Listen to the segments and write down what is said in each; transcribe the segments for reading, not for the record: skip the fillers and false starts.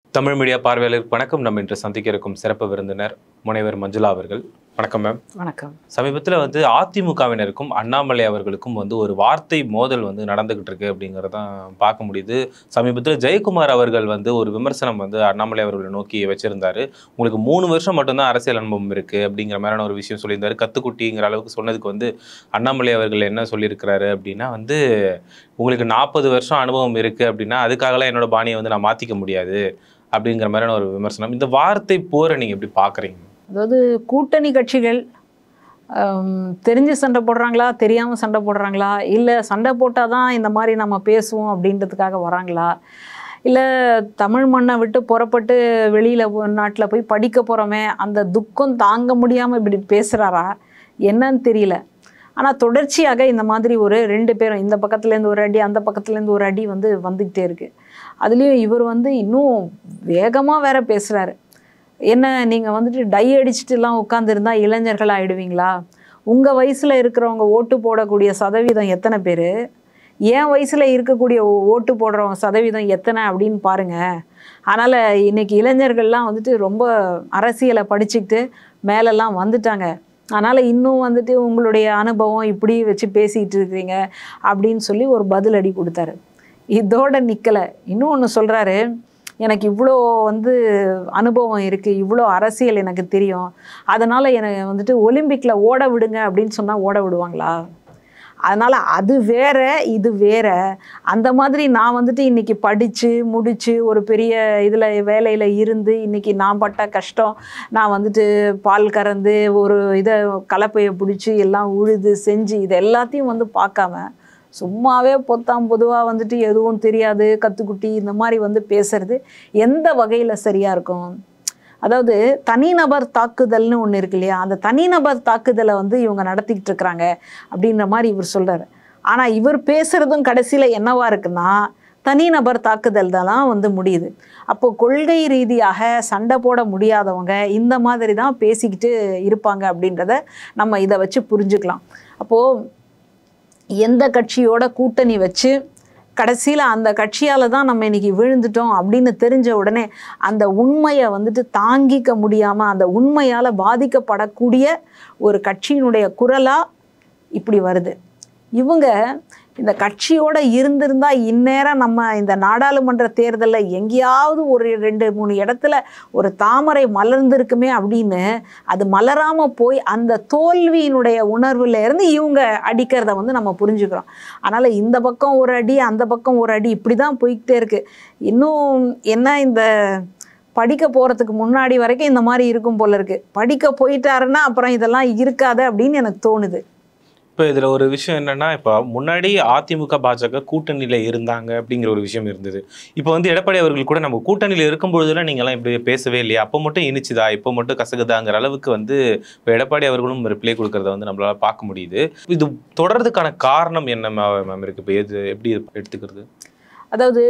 Tamil media பார்வையாளருக்கு வணக்கம். நம்ம இன்று சந்திக்க இருக்கும் சிறப்பு விருந்தினர் முனைவர் மஞ்சுளா அவர்கள். வணக்கம் மேம். வணக்கம். சமீபத்தில் அதிமுகவினருக்கும் அண்ணாமலை அவர்களுக்கும் ஒரு வார்த்தை மோதல் நடந்துகிட்டு இருக்கு அப்படிங்கிறதான் பார்க்க முடியுது. சமீபத்தில் ஜெயக்குமார் அவர்கள் ஒரு விமர்சனம் அண்ணாமலை அவர்களை நோக்கி வச்சிருந்தாரு. உங்களுக்கு 3 வருஷம் மட்டும்தான் அரசியல் அனுபவம் இருக்கு அப்படிங்கிற மாதிரியான ஒரு விஷயம் சொல்லியிருந்தாரு. கத்துக்குட்டிங்கிற அளவுக்கு சொன்னதுக்கு அண்ணாமலை அவர்கள் என்ன சொல்லியிருக்கிறாரு அப்படின்னா உங்களுக்கு 40 வருஷம் அனுபவம் இருக்கு அப்படின்னா அதுக்காகலாம் என்னோட பாணியை நான் மாற்றிக்க முடியாது அப்படிங்கிற மாதிரியான ஒரு விமர்சனம். இந்த வார்த்தை போரை நீங்க எப்படி பாக்குறீங்க? அதாவது கூட்டணி கட்சிகள் தெரிஞ்சு சண்டை போடுறாங்களா, தெரியாமல் சண்டை போடுறாங்களா, இல்லை சண்டை போட்டால் தான் இந்த மாதிரி நம்ம பேசுவோம் அப்படின்றதுக்காக வராங்களா, இல்லை தமிழ் மண்ணை விட்டு புறப்பட்டு வெளியில் நாட்டில் போய் படிக்க போகிறோமே அந்த துக்கம் தாங்க முடியாமல் இப்படி பேசுகிறாரா என்னன்னு தெரியல. ஆனால் தொடர்ச்சியாக இந்த மாதிரி ஒரு 2 பேரும் இந்த பக்கத்துலேருந்து ஒரு அடி அந்த பக்கத்துலேருந்து ஒரு அடி வந்துக்கிட்டே இருக்குது. அதுலேயும் இவர் இன்னும் வேகமாக வேற பேசுகிறாரு. என்ன நீங்கள் டை அடிச்சுட்டுலாம் உட்காந்துருந்தா இளைஞர்கள் ஆகிடுவீங்களா? உங்கள் வயசில் இருக்கிறவங்க ஓட்டு போடக்கூடிய சதவீதம் எத்தனை பேர், என் வயசில் இருக்கக்கூடிய ஓட்டு போடுறவங்க சதவீதம் எத்தனை அப்படின்னு பாருங்கள். அதனால் இன்றைக்கி இளைஞர்கள்லாம் ரொம்ப அரசியலை படிச்சுக்கிட்டு மேலெல்லாம் வந்துட்டாங்க. அதனால் இன்னும் உங்களுடைய அனுபவம் இப்படி வச்சு பேசிகிட்டு இருக்கிறீங்க அப்படின்னு சொல்லி ஒரு பதிலடி கொடுத்தாரு. இதோட நிற்கலை. இன்னும் ஒன்று சொல்கிறாரு, எனக்கு இவ்வளோ அனுபவம் இருக்குது, இவ்வளோ அரசியல் எனக்கு தெரியும், அதனால் என்னை ஒலிம்பிக்கில் ஓட விடுங்க அப்படின்னு சொன்னால் ஓட விடுவாங்களா? அதனால் அது வேற இது வேற. அந்த மாதிரி நான் இன்றைக்கி படித்து முடித்து ஒரு பெரிய இதில் வேலையில் இருந்து இன்றைக்கி நான் பட்ட கஷ்டம், நான் பால் கறந்து ஒரு இதை கலப்பையை பிடிச்சி எல்லாம் உழுது செஞ்சு இது எல்லாத்தையும் பார்க்காம சும்மாவே பொதுவாக எதுவும் தெரியாது கற்றுக்குட்டி இந்த மாதிரி பேசுறது எந்த வகையில் சரியாக இருக்கும்? அதாவது தனிநபர் தாக்குதல்னு ஒன்று இருக்கு இல்லையா, அந்த தனிநபர் தாக்குதலை இவங்க நடத்திக்கிட்டு இருக்கிறாங்க அப்படின்ற மாதிரி இவர் சொல்கிறார். ஆனால் இவர் பேசுகிறதும் கடைசியில் என்னவா இருக்குன்னா தனிநபர் தாக்குதல் தான் முடியுது. அப்போது கொள்கை ரீதியாக சண்டை போட முடியாதவங்க இந்த மாதிரி தான் பேசிக்கிட்டு இருப்பாங்க அப்படின்றத நம்ம இதை வச்சு புரிஞ்சுக்கலாம். அப்போது எந்த கட்சியோட கூட்டணி வச்சு கடைசியில் அந்த கட்சியால் தான் நம்ம இன்றைக்கி விழுந்துட்டோம் அப்படின்னு தெரிஞ்ச உடனே அந்த உண்மையை தாங்கிக்க முடியாமல் அந்த உண்மையால் பாதிக்கப்படக்கூடிய ஒரு கட்சியினுடைய குரலாக இப்படி வருது. இவங்க இந்த கட்சியோடு இருந்திருந்தால் இந்நேரம் நம்ம இந்த நாடாளுமன்ற தேர்தலில் எங்கேயாவது ஒரு 2-3 இடத்துல ஒரு தாமரை மலர்ந்திருக்குமே அப்படின்னு அது மலராமல் போய் அந்த தோல்வியினுடைய உணர்வுலேருந்து இவங்க அடிக்கிறத நம்ம புரிஞ்சுக்கிறோம். அதனால் இந்த பக்கம் ஒரு அடி அந்த பக்கம் ஒரு அடி இப்படி தான் போய்கிட்டே இருக்குது. இன்னும் என்ன, இந்த படிக்க போகிறதுக்கு முன்னாடி வரைக்கும் இந்த மாதிரி இருக்கும் போல இருக்குது. படிக்க போயிட்டாருன்னா அப்புறம் இதெல்லாம் இருக்காது அப்படின்னு எனக்கு தோணுது. இப்போ இதில் ஒரு விஷயம் என்னென்னா, இப்போ முன்னாடி அதிமுக பாஜக கூட்டணியில் இருந்தாங்க அப்படிங்கிற ஒரு விஷயம் இருந்தது. இப்போ எடப்பாடி அவர்கள் கூட நம்ம கூட்டணியில் இருக்கும்பொழுதுலாம் நீங்கள்லாம் இப்படி பேசவே இல்லையா, அப்போ மட்டும் இனிச்சுதா இப்போ மட்டும் கசகுதாங்கிற அளவுக்கு இப்போ எடப்பாடி அவர்களும் ரிப்ளை கொடுக்கறத நம்மளால் பார்க்க முடியுது. இது தொடர்றதுக்கான காரணம் என்ன மேம் இருக்குது? இப்போ எப்படி எடுத்துக்கிறது? அதாவது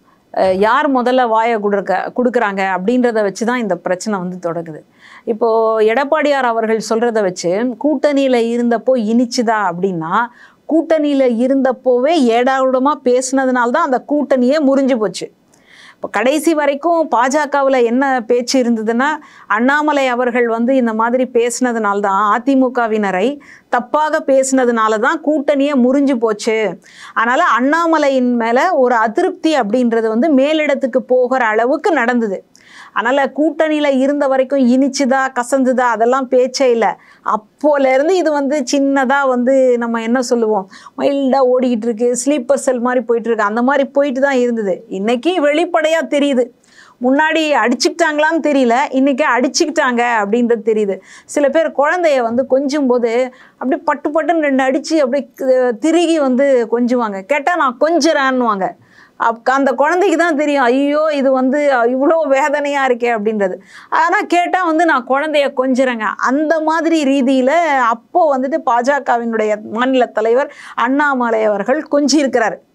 யார் முதல்ல வாயை கொடுக்குறாங்க அப்படின்றத வச்சு தான் இந்த பிரச்சனை தொடங்குது. இப்போது எடப்பாடியார் அவர்கள் சொல்கிறத வச்சு கூட்டணியில் இருந்தப்போ இனிச்சுதா அப்படின்னா, கூட்டணியில் இருந்தப்போவே ஏடாவிடமாக பேசினதுனால்தான் அந்த கூட்டணியே முறிஞ்சு போச்சு. இப்போ கடைசி வரைக்கும் பாஜகவில் என்ன பேச்சு இருந்ததுன்னா, அண்ணாமலை அவர்கள் இந்த மாதிரி பேசினதுனால்தான், அதிமுகவினரை தப்பாக பேசினதுனால தான் கூட்டணியே முறிஞ்சு போச்சு. அதனால் அண்ணாமலையின் மேலே ஒரு அதிருப்தி அப்படின்றது மேலிடத்துக்கு போகிற அளவுக்கு நடந்தது. அதனால் கூட்டணியில் இருந்த வரைக்கும் இனிச்சுதா கசந்துதா அதெல்லாம் பேச்சே இல்லை. அப்போலேருந்து இது சின்னதாக நம்ம என்ன சொல்லுவோம், மைல்டாக ஓடிக்கிட்டு இருக்கு, ஸ்லீப்பர் செல் மாதிரி போயிட்டுருக்கு, அந்த மாதிரி போயிட்டு தான் இருந்தது. இன்றைக்கி வெளிப்படையாக தெரியுது. முன்னாடி அடிச்சுக்கிட்டாங்களான்னு தெரியல, இன்றைக்கி அடிச்சுக்கிட்டாங்க அப்படின்றது தெரியுது. சில பேர் குழந்தைய கொஞ்சும் போது அப்படி பட்டு பட்டுன்னு 2 அடித்து அப்படி திருகி கொஞ்சுவாங்க. கேட்டால் நான் கொஞ்சுறேன்னுவாங்க. அந்த குழந்தைக்கு தான் தெரியும், ஐயோ இது இவ்வளோ வேதனையாக இருக்கே அப்படின்றது. ஆனால் கேட்டால் நான் குழந்தைய கொஞ்சுறேங்க. அந்த மாதிரி ரீதியில் அப்போது பாஜகவினுடைய மாநில தலைவர் அண்ணாமலை அவர்கள் கொஞ்சியிருக்கிறார்.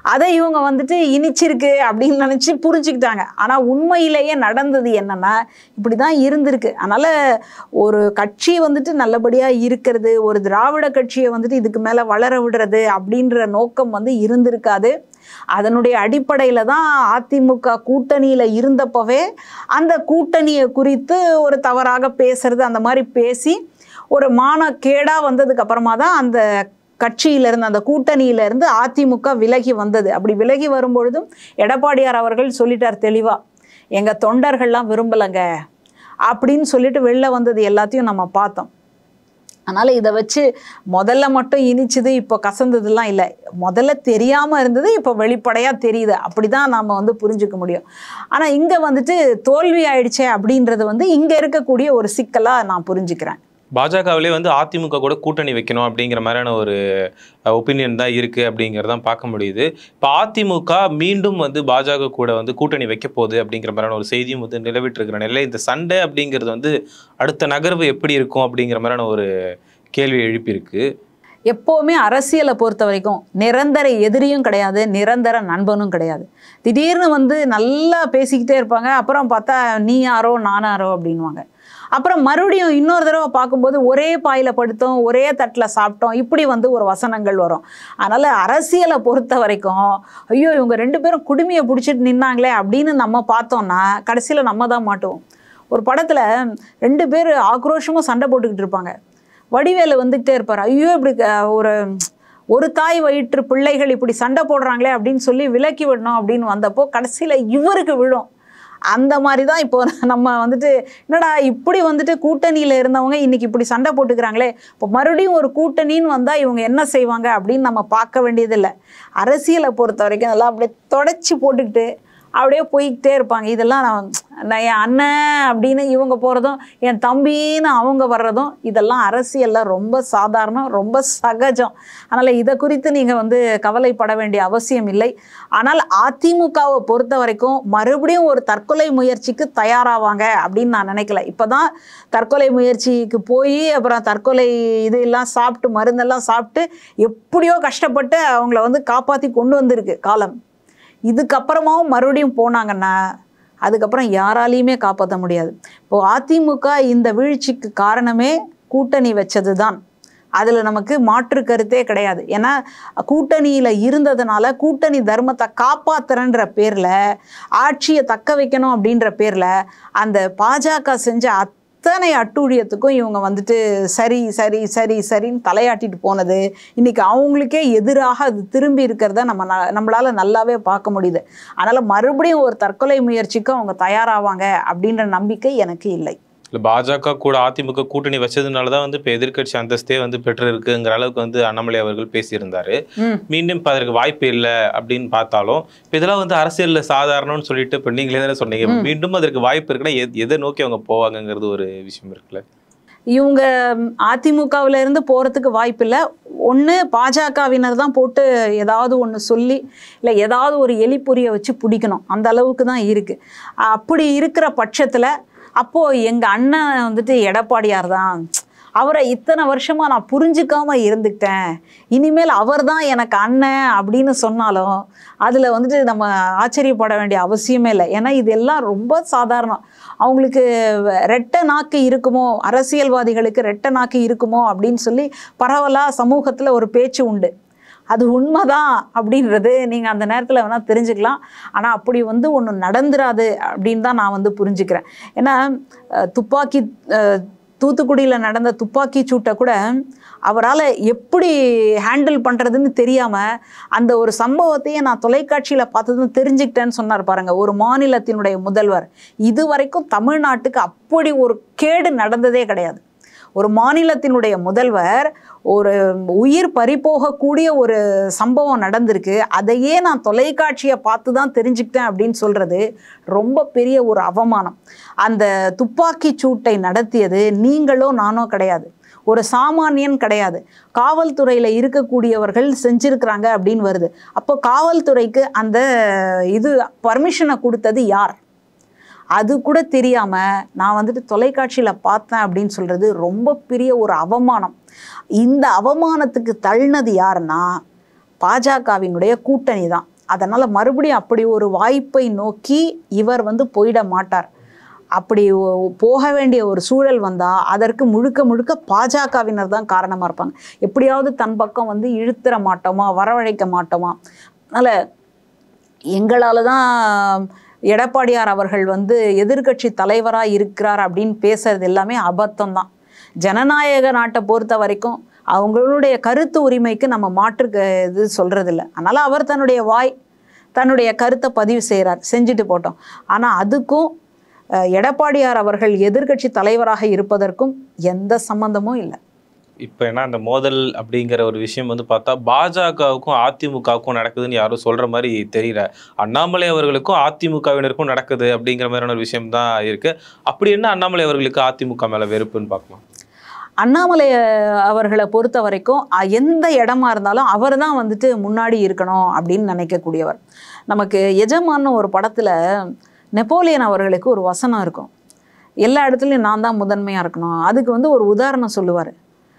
அதை இவங்க வந்துட்டு இனிச்சிருக்கு அப்படின்னு நினச்சி புரிஞ்சுக்கிட்டாங்க. ஆனால் உண்மையிலேயே நடந்தது என்னன்னா இப்படி தான் இருந்திருக்கு. அதனால் ஒரு கட்சி வந்துட்டு நல்லபடியாக இருக்கிறது, ஒரு திராவிட கட்சியை வந்துட்டு இதுக்கு மேலே வளர விடுறது அப்படின்ற நோக்கம் வந்து இருந்திருக்காது. அதனுடைய அடிப்படையில் தான் அதிமுக கூட்டணியில் இருந்தப்பவே அந்த கூட்டணியை குறித்து ஒரு தவறாக பேசுறது, அந்த மாதிரி பேசி ஒரு மானக்கேடாக வந்ததுக்கு அப்புறமா தான் அந்த கட்சியிலிருந்து, அந்த கூட்டணியிலிருந்து அதிமுக விலகி வந்தது. அப்படி விலகி வரும்பொழுதும் எடப்பாடியார் அவர்கள் சொல்லிட்டார் தெளிவாக, எங்கள் தொண்டர்கள்லாம் விரும்பலைங்க அப்படின்னு சொல்லிட்டு வெளில வந்தது எல்லாத்தையும் நம்ம பார்த்தோம். அதனால் இதை வச்சு முதல்ல மட்டும் இனிச்சுது இப்போ கசந்ததுலாம் இல்லை. முதல்ல தெரியாமல் இருந்தது, இப்போ வெளிப்படையாக தெரியுது. அப்படி தான் நம்ம வந்து புரிஞ்சுக்க முடியும். ஆனால் இங்கே வந்துட்டு தோல்வி ஆயிடுச்சே அப்படின்றது வந்து இங்கே இருக்கக்கூடிய ஒரு சிக்கலாக நான் புரிஞ்சுக்கிறேன். பாஜகவிலே வந்து அதிமுக கூட கூட்டணி வைக்கணும் அப்படிங்கிற மாதிரியான ஒரு ஒப்பீனியன் தான் இருக்குது அப்படிங்கிறதான் பார்க்க முடியுது. இப்போ அதிமுக மீண்டும் வந்து பாஜக கூட வந்து கூட்டணி வைக்க போகுது அப்படிங்கிற மாதிரியான ஒரு செய்தியும் வந்து நிலவிட்டு இருக்கிற நிலையில் இந்த சண்டை அப்படிங்கிறது வந்து அடுத்த நகர்வு எப்படி இருக்கும் அப்படிங்கிற மாதிரியான ஒரு கேள்வி எழுப்பியிருக்கு. எப்போவுமே அரசியலை பொறுத்த வரைக்கும் நிரந்தர எதிரியும் கிடையாது, நிரந்தர நண்பனும் கிடையாது. திடீர்னு வந்து நல்லா பேசிக்கிட்டே இருப்பாங்க, அப்புறம் பார்த்தா நீ யாரோ நானாரோ அப்படின்வாங்க. அப்புறம் மறுபடியும் இன்னொரு தடவை பார்க்கும்போது ஒரே பாயில் படுத்தோம், ஒரே தட்டில் சாப்பிட்டோம், இப்படி வந்து ஒரு வசனங்கள் வரும். அதனால் அரசியலை பொறுத்த வரைக்கும் ஐயோ இவங்க 2 பேரும் குடுமையை பிடிச்சிட்டு நின்னாங்களே அப்படின்னு நம்ம பார்த்தோம்னா கடைசியில் நம்ம தான் மாட்டுவோம். ஒரு படத்தில் 2 பேர் ஆக்ரோஷமாக சண்டை போட்டுக்கிட்டு இருப்பாங்க. வடிவேலு வந்துக்கிட்டே இருப்பார், ஐயோ இப்படி ஒரு தாய் வயிற்று பிள்ளைகள் இப்படி சண்டை போடுறாங்களே அப்படின்னு சொல்லி விலக்கி விடணும் அப்படின்னு வந்தப்போ கடைசியில் இவருக்கு விழும். அந்த மாதிரி தான் இப்போ நம்ம வந்துட்டு என்னடா இப்படி வந்துட்டு கூட்டணியில் இருந்தவங்க இன்னைக்கு இப்படி சண்டை போட்டுக்கிறாங்களே, இப்போ மறுபடியும் ஒரு கூட்டணின்னு வந்தால் இவங்க என்ன செய்வாங்க அப்படின்னு நம்ம பார்க்க வேண்டியதில்லை. அரசியலை பொறுத்த வரைக்கும் அதெல்லாம் அப்படியே தொடச்சி போட்டுக்கிட்டு அப்படியே போய்கிட்டே இருப்பாங்க. இதெல்லாம் நான் என் அண்ணன் அப்படின்னு இவங்க போகிறதும், என் தம்பின்னு அவங்க வர்றதும், இதெல்லாம் அரசியலில் ரொம்ப சாதாரணம், ரொம்ப சகஜம். அதனால் இதை குறித்து நீங்கள் வந்து கவலைப்பட வேண்டிய அவசியம் இல்லை. ஆனால் அதிமுகவை பொறுத்த வரைக்கும் மறுபடியும் ஒரு தற்கொலை முயற்சிக்கு தயாராவாங்க அப்படின்னு நான் நினைக்கல. இப்போ தான் தற்கொலை முயற்சிக்கு போய் அப்புறம் தற்கொலை இதெல்லாம் சாப்பிட்டு மருந்தெல்லாம் சாப்பிட்டு எப்படியோ கஷ்டப்பட்டு அவங்கள வந்து காப்பாற்றி கொண்டு வந்திருக்கு காலம். இதுக்கப்புறமாவும் மறுபடியும் போனாங்கன்னா அதுக்கப்புறம் யாராலையுமே காப்பாற்ற முடியாது. இப்போது அதிமுக இந்த வீழ்ச்சிக்கு காரணமே கூட்டணி வச்சது தான். அதில் நமக்கு மாற்று கருத்தே கிடையாது. ஏன்னா கூட்டணியில் இருந்ததுனால கூட்டணி தர்மத்தை காப்பாற்றுறன்ற பேரில், ஆட்சியை தக்க வைக்கணும் அப்படின்ற பேரில் அந்த பாஜக செஞ்ச அத்தனை அட்டூழியத்துக்கும் இவங்க வந்துட்டு சரி சரி சரி சரின்னு தலையாட்டிட்டு போனது இன்றைக்கி அவங்களுக்கே எதிராக அது திரும்பி இருக்கிறத நம்மளால் நல்லாவே பார்க்க முடியுது. அதனால் மறுபடியும் ஒரு தற்கொலை முயற்சிக்கு அவங்க தயாராவாங்க அப்படின்ற நம்பிக்கை எனக்கு இல்லை. இல்லை, பாஜக கூட அதிமுக கூட்டணி வச்சதுனால தான் வந்து இப்போ எதிர்கட்சி அந்தஸ்தே வந்து பெற்று இருக்குங்கிற அளவுக்கு வந்து அண்ணாமலை அவர்கள் பேசியிருந்தாரு. மீண்டும் இப்போ அதற்கு வாய்ப்பு இல்லை அப்படின்னு பார்த்தாலும் இப்போ இதெல்லாம் வந்து அரசியலில் சாதாரணம்னு சொல்லிட்டு இப்போ நீங்களே தானே சொன்னீங்க, மீண்டும் அதற்கு வாய்ப்பு இருக்குன்னா எதை நோக்கி அவங்க போவாங்கங்கிறது ஒரு விஷயம் இருக்குல்ல. இவங்க அதிமுகவில் இருந்து போகிறதுக்கு வாய்ப்பு இல்லை. ஒன்று பாஜகவினர் தான் போட்டு ஏதாவது ஒன்று சொல்லி இல்லை ஏதாவது ஒரு எலிப்பொறியை வச்சு பிடிக்கணும், அந்த அளவுக்கு தான் இருக்குது. அப்படி இருக்கிற பட்சத்தில் அப்போது எங்கள் அண்ணன் வந்துட்டு எடப்பாடியார் தான், அவரை இத்தனை வருஷமாக நான் புரிஞ்சிக்காமல் இருந்துக்கிட்டேன், இனிமேல் அவர் தான் எனக்கு அண்ணன் அப்படின்னு சொன்னாலும் அதில் வந்துட்டு நம்ம ஆச்சரியப்பட வேண்டிய அவசியமே இல்லை. ஏன்னா இதெல்லாம் ரொம்ப சாதாரணம். அவங்களுக்கு ரெட்டை நாக்கு இருக்குமோ, அரசியல்வாதிகளுக்கு ரெட்டை நாக்கு இருக்குமோ அப்படின்னு சொல்லி பரவலாக சமூகத்தில் ஒரு பேச்சு உண்டு. அது உண்மைதான் அப்படின்றது நீங்கள் அந்த நேரத்தில் வேணால் தெரிஞ்சுக்கலாம். ஆனால் அப்படி வந்து ஒன்று நடந்துராது அப்படின்னு தான் நான் வந்து புரிஞ்சுக்கிறேன். ஏன்னா தூத்துக்குடியில் நடந்த துப்பாக்கி சூட்டை கூட அவரால் எப்படி ஹேண்டில் பண்ணுறதுன்னு தெரியாமல் அந்த ஒரு சம்பவத்தையே நான் தொலைக்காட்சியில் பார்த்ததும் தெரிஞ்சுக்கிட்டேன்னு சொன்னார் பாருங்கள் ஒரு மாநிலத்தினுடைய முதல்வர். இது வரைக்கும் தமிழ்நாட்டுக்கு அப்படி ஒரு கேடு நடந்ததே கிடையாது. ஒரு மாநிலத்தினுடைய முதல்வர் ஒரு உயிர் பறிபோகக்கூடிய ஒரு சம்பவம் நடந்திருக்கு, அதையே நான் தொலைக்காட்சியை பார்த்து தான் தெரிஞ்சுக்கிட்டேன் அப்படின்னு சொல்கிறது ரொம்ப பெரிய ஒரு அவமானம். அந்த துப்பாக்கி சூட்டை நடத்தியது நீங்களோ நானோ கிடையாது, ஒரு சாமானியன் கிடையாது, காவல்துறையில் இருக்கக்கூடியவர்கள் செஞ்சுருக்கிறாங்க அப்படின்னு வருது. அப்போ காவல்துறைக்கு அந்த பர்மிஷனை கொடுத்தது யார்? அது கூட தெரியாமல் நான் வந்துட்டு தொலைக்காட்சியில் பார்த்தேன் அப்படின்னு சொல்கிறது ரொம்ப பெரிய ஒரு அவமானம். இந்த அவமானத்துக்கு தள்ளினது யாருன்னா பாஜகவினுடைய கூட்டணி தான். அதனால் மறுபடியும் அப்படி ஒரு வாய்ப்பை நோக்கி இவர் வந்து போயிட மாட்டார். அப்படி போக வேண்டிய ஒரு சூழல் வந்தால் அதற்கு முழுக்க முழுக்க பாஜகவினர் தான் காரணமாக இருப்பாங்க. எப்படியாவது தன் பக்கம் வந்து இழுத்துற மாட்டோமா, வரவழைக்க மாட்டோமா. அதனால் எங்களால் தான் எடப்பாடியார் அவர்கள் வந்து எதிர்க்கட்சி தலைவராக இருக்கிறார் அப்படின்னு பேசுறது எல்லாமே அபத்தம்தான். ஜனநாயக நாட்டை பொறுத்த வரைக்கும் அவங்களுடைய கருத்து உரிமைக்கு நம்ம மாற்று இது சொல்கிறதில்ல. அதனால் அவர் தன்னுடைய கருத்தை பதிவு செய்கிறார், செஞ்சுட்டு போட்டோம். ஆனால் அதுக்கும் எடப்பாடியார் அவர்கள் எதிர்க்கட்சி தலைவராக இருப்பதற்கும் எந்த சம்பந்தமும் இல்லை. இப்போ ஏன்னா அந்த மோதல் அப்படிங்கிற ஒரு விஷயம் வந்து பார்த்தா பாஜகவுக்கும் அதிமுகவுக்கும் நடக்குதுன்னு யாரும் சொல்கிற மாதிரி தெரியல. அண்ணாமலை அவர்களுக்கும் அதிமுகவினருக்கும் நடக்குது அப்படிங்கிற மாதிரியான ஒரு விஷயம் தான் இருக்குது. அப்படி என்ன அண்ணாமலை அவர்களுக்கு அதிமுக மேலே வெறுப்புன்னு பார்க்கலாம்? அண்ணாமலை அவர்களை பொறுத்த வரைக்கும் எந்த இடமா இருந்தாலும் அவர் தான் வந்துட்டு முன்னாடி இருக்கணும் அப்படின்னு நினைக்கக்கூடியவர். நமக்கு எஜமான்னு ஒரு படத்தில் நெப்போலியன் அவர்களுக்கு ஒரு வசனம் இருக்கும், எல்லா இடத்துலையும் நான் தான் முதன்மையாக இருக்கணும். அதுக்கு வந்து ஒரு உதாரணம் சொல்லுவார்.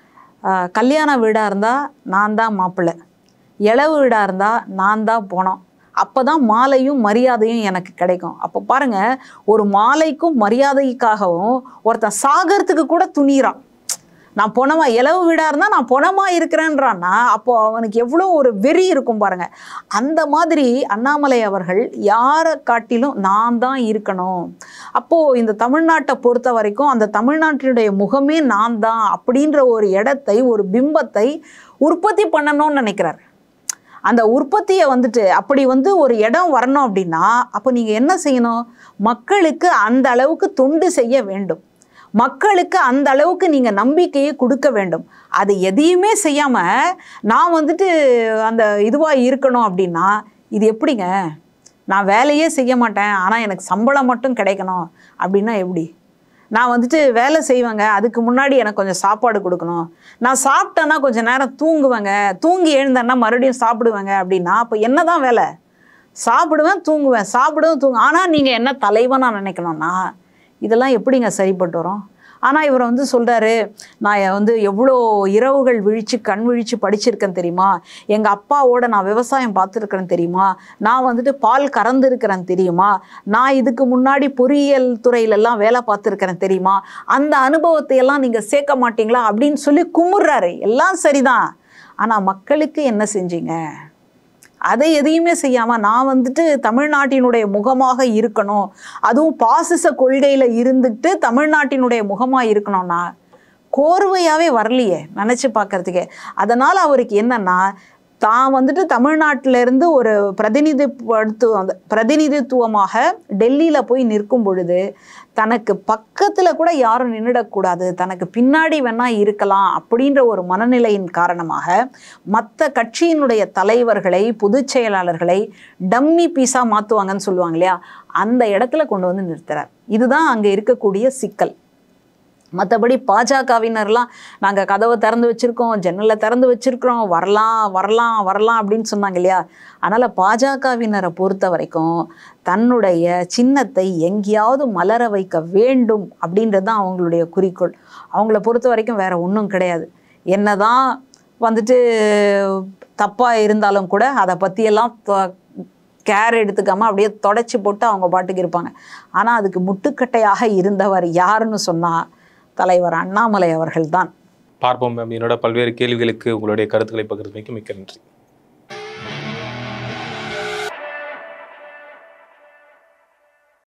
கல்யாண வீடாக இருந்தால் நான் தான் மாப்பிள்ளை, இளவு வீடாக இருந்தால் நான் தான் போனோம், அப்போ தான் மாலையும் மரியாதையும் எனக்கு கிடைக்கும். அப்போ பாருங்கள், ஒரு மாலைக்கும் மரியாதைக்காகவும் ஒருத்தன் சாகரத்துக்கு கூட துணிகிறான். நான் பொணமா, இளவு வீடாக இருந்தால் நான் பொணமாக இருக்கிறேன்றான்னா அப்போது அவனுக்கு எவ்வளோ ஒரு வெறி இருக்கும் பாருங்கள். அந்த மாதிரி அண்ணாமலை அவர்கள் யாரை காட்டிலும் நான் தான் இருக்கணும். அப்போது இந்த தமிழ்நாட்டை பொறுத்த வரைக்கும் அந்த தமிழ்நாட்டினுடைய முகமே நான் தான் அப்படின்ற ஒரு இடத்தை, ஒரு பிம்பத்தை உற்பத்தி பண்ணணும்னு நினைக்கிறார். அந்த உற்பத்தியை வந்துட்டு அப்படி வந்து ஒரு இடம் வரணும் அப்படின்னா அப்போ நீங்கள் என்ன செய்யணும்? மக்களுக்கு அந்த அளவுக்கு தொண்டு செய்ய வேண்டும், மக்களுக்கு அந்த அளவுக்கு நீங்கள் நம்பிக்கையை கொடுக்க வேண்டும். அது எதையுமே செய்யாமல் நான் வந்துட்டு அந்த இதுவாக இருக்கணும் அப்படின்னா இது எப்படிங்க? நான் வேலையே செய்ய மாட்டேன், ஆனால் எனக்கு சம்பளம் மட்டும் கிடைக்கணும் அப்படின்னா எப்படி? நான் வந்துட்டு வேலை செய்வேங்க, அதுக்கு முன்னாடி எனக்கு கொஞ்சம் சாப்பாடு கொடுக்கணும், நான் சாப்பிட்டேன்னா கொஞ்சம் நேரம் தூங்குவேங்க, தூங்கி எழுந்தேன்னா மறுபடியும் சாப்பிடுவேங்க அப்படின்னா அப்போ என்ன தான் வேலை? சாப்பிடுவேன் தூங்குவேன், சாப்பிடுவேன் ஆனால் நீங்கள் என்ன தலைவனாக நினைக்கணும்னா இதெல்லாம் எப்படிங்க சரிப்பட்டு வரும்? ஆனால் இவர் வந்து சொல்கிறாரு, நான் வந்து எவ்வளோ இரவுகள் விழித்து கண் விழித்து படிச்சிருக்கேன் தெரியுமா, எங்கள் அப்பாவோட நான் விவசாயம் பார்த்துருக்கிறேன் தெரியுமா, நான் வந்துட்டு பால் கறந்துருக்கிறேன் தெரியுமா, நான் இதுக்கு முன்னாடி பொறியியல் துறையிலெல்லாம் வேலை பார்த்துருக்கிறேன் தெரியுமா, அந்த அனுபவத்தை எல்லாம் நீங்கள் சேர்க்க மாட்டீங்களா அப்படின்னு சொல்லி குமுறாரு. எல்லாம் சரிதான், ஆனால் மக்களுக்கு என்ன செஞ்சீங்க? அதை எதையுமே செய்யாமல் நான் வந்துட்டு தமிழ்நாட்டினுடைய முகமாக இருக்கணும், அதுவும் பாசிச கொள்கையில் இருந்துட்டு தமிழ்நாட்டினுடைய முகமாக இருக்கணும்னா கோர்வையாகவே வரலையே நினச்சி பார்க்கறதுக்கே. அதனால் அவருக்கு என்னன்னா, தான் வந்துட்டு தமிழ்நாட்டிலேருந்து ஒரு பிரதிநிதித்துவமாக டெல்லியில் போய் நிற்கும் பொழுது தனக்கு பக்கத்தில் கூட யாரும் நின்றுடக்கூடாது, தனக்கு பின்னாடி வேணால் இருக்கலாம் அப்படின்ற ஒரு மனநிலையின் காரணமாக மற்ற கட்சியினுடைய தலைவர்களை, பொதுச் செயலாளர்களை டம்மி பீஸாக மாற்றுவாங்கன்னு சொல்லுவாங்க இல்லையா, அந்த இடத்துல கொண்டு வந்து நிறுத்துறார். இதுதான் அங்கே இருக்கக்கூடிய சிக்கல். மற்றபடி பாஜகவினர்லாம் நாங்கள் கதவை திறந்து வச்சுருக்கோம், ஜன்னலை திறந்து வச்சுருக்கிறோம், வரலாம் வரலாம் வரலாம் அப்படின்னு சொன்னாங்க இல்லையா. அதனால் பாஜகவினரை பொறுத்த வரைக்கும் தன்னுடைய சின்னத்தை எங்கேயாவது மலர வைக்க வேண்டும் அப்படின்றது தான் அவங்களுடைய குறிக்கோள். அவங்கள பொறுத்த வரைக்கும் வேறு ஒன்றும் கிடையாது. என்ன தான் வந்துட்டு தப்பாக இருந்தாலும் கூட அதை பற்றியெல்லாம் கேர் எடுத்துக்காமல் அப்படியே தொடச்சி போட்டு அவங்க பாட்டுக்கு இருப்பாங்க. ஆனால் அதுக்கு முட்டுக்கட்டையாக இருந்தவர் யாருன்னு சொன்னால் தலைவர் அண்ணாமலை அவர்கள்தான். பார்ப்போம் மேம். என்னோட பல்வேறு கேள்விகளுக்கு உங்களுடைய கருத்துக்களை பகிர்ந்தமைக்கு மிக்க நன்றி.